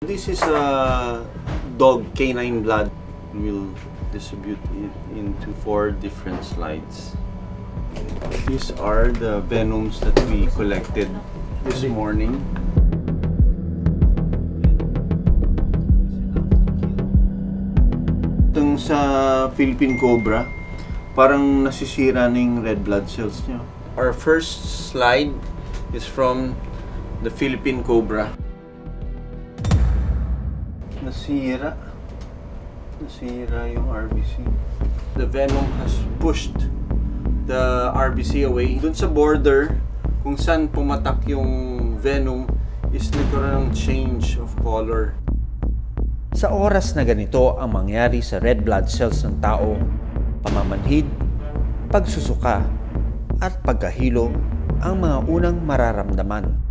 This is a dog canine blood. We'll distribute it into 4 different slides. These are the venoms that we collected this morning. Itong sa Philippine Cobra, parang nasisira na yung red blood cells niya. Our first slide is from the Philippine Cobra. Nasira yung RBC. The venom has pushed the RBC away. Dun sa border, kung saan pumatak yung venom, is nagkaroon ng change of color. Sa oras na ganito ang mangyari sa red blood cells ng tao, pamamanhid, pagsusuka, at pagkahilo ang mga unang mararamdaman.